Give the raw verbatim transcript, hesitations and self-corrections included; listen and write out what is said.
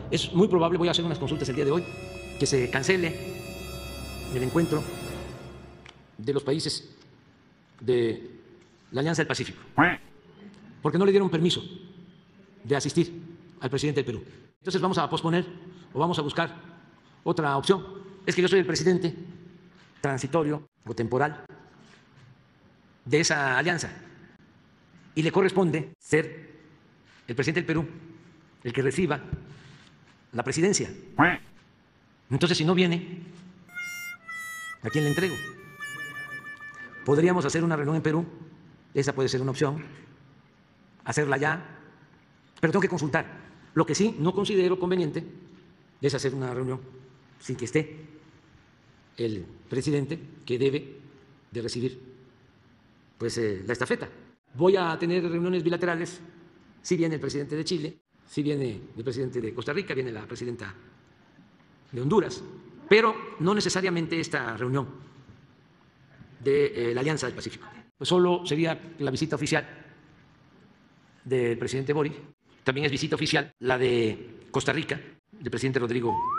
Es muy probable, voy a hacer unas consultas el día de hoy, que se cancele el encuentro de los países de la Alianza del Pacífico, porque no le dieron permiso de asistir al presidente del Perú. Entonces vamos a posponer o vamos a buscar otra opción. Es que yo soy el presidente transitorio o temporal de esa alianza y le corresponde ser el presidente del Perú el que reciba la presidencia. Entonces, si no viene, ¿a quién le entrego? Podríamos hacer una reunión en Perú, esa puede ser una opción, hacerla ya, pero tengo que consultar. Lo que sí no considero conveniente es hacer una reunión sin que esté el presidente que debe de recibir pues, eh, la estafeta. Voy a tener reuniones bilaterales, si viene el presidente de Chile, si viene el presidente de Costa Rica, viene la presidenta de Honduras, pero no necesariamente esta reunión de eh, la Alianza del Pacífico. Pues solo sería la visita oficial del presidente Boric. También es visita oficial la de Costa Rica, del presidente Rodrigo